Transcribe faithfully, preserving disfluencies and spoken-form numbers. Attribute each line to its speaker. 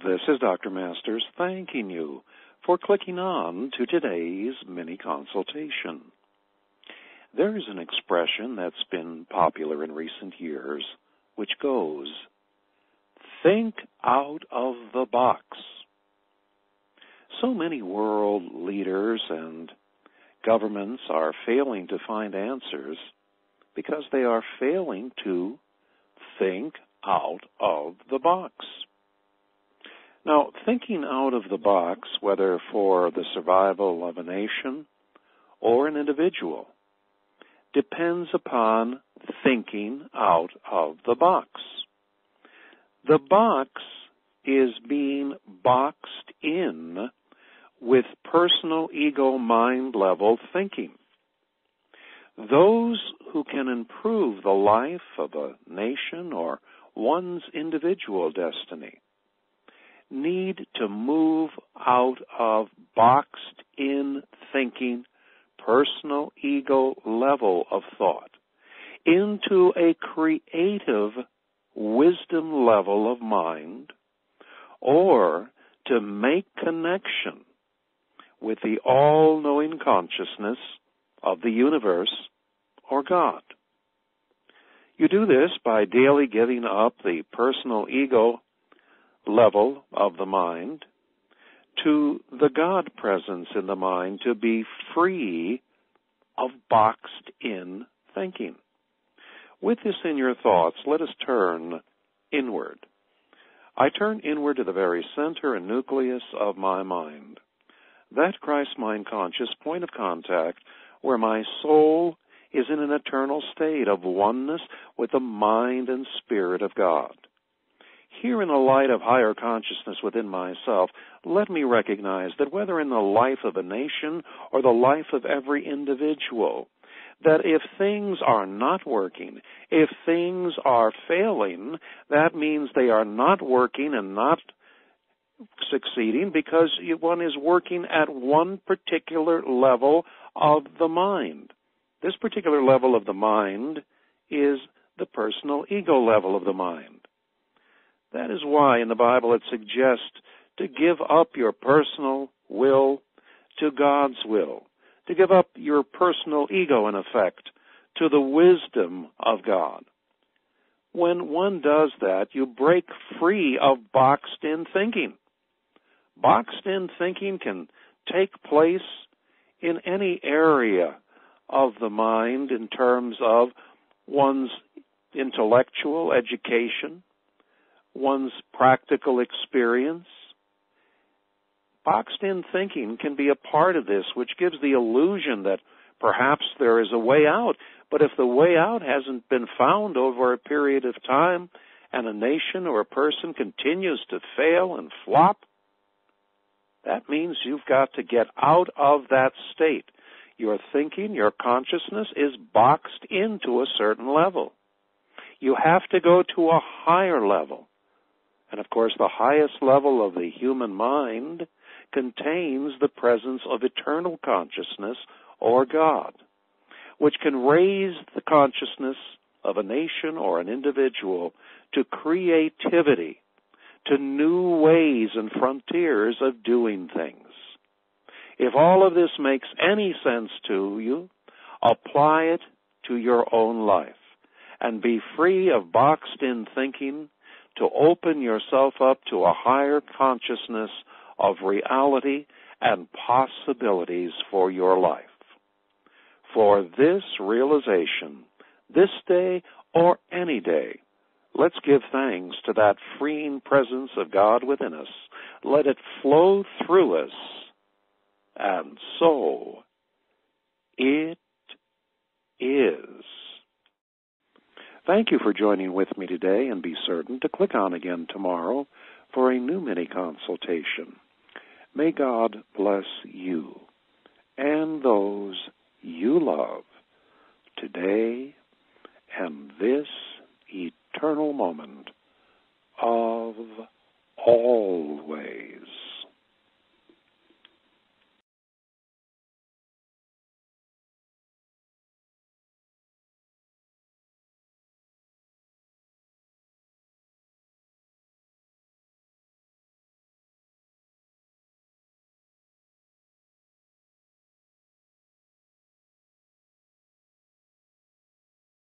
Speaker 1: This is Doctor Masters thanking you for clicking on to today's mini consultation. There is an expression that's been popular in recent years which goes, think out of the box. So many world leaders and governments are failing to find answers because they are failing to think out of the box. Now, thinking out of the box, whether for the survival of a nation or an individual, depends upon thinking out of the box. The box is being boxed in with personal ego mind level thinking. Those who can improve the life of a nation or one's individual destiny need to move out of boxed-in thinking, personal ego level of thought into a creative wisdom level of mind, or to make connection with the all-knowing consciousness of the universe or God. You do this by daily giving up the personal ego level of the mind to the God presence in the mind to be free of boxed-in thinking. With this in your thoughts, let us turn inward. I turn inward to the very center and nucleus of my mind, that Christ mind conscious point of contact where my soul is in an eternal state of oneness with the mind and spirit of God. Here in the light of higher consciousness within myself, let me recognize that whether in the life of a nation or the life of every individual, that if things are not working, if things are failing, that means they are not working and not succeeding because one is working at one particular level of the mind. This particular level of the mind is the personal ego level of the mind. That is why in the Bible it suggests to give up your personal will to God's will, to give up your personal ego, in effect, to the wisdom of God. When one does that, you break free of boxed-in thinking. Boxed-in thinking can take place in any area of the mind in terms of one's intellectual education, one's practical experience. Boxed-in thinking can be a part of this, which gives the illusion that perhaps there is a way out. But if the way out hasn't been found over a period of time, and a nation or a person continues to fail and flop, that means you've got to get out of that state. Your thinking, your consciousness is boxed into a certain level. You have to go to a higher level. And of course, the highest level of the human mind contains the presence of eternal consciousness or God, which can raise the consciousness of a nation or an individual to creativity, to new ways and frontiers of doing things. If all of this makes any sense to you, apply it to your own life and be free of boxed-in thinking to open yourself up to a higher consciousness of reality and possibilities for your life. For this realization, this day or any day, let's give thanks to that freeing presence of God within us. Let it flow through us, and so it is. Thank you for joining with me today, and be certain to click on again tomorrow for a new mini consultation. May God bless you and those you love today and this eternal moment of always.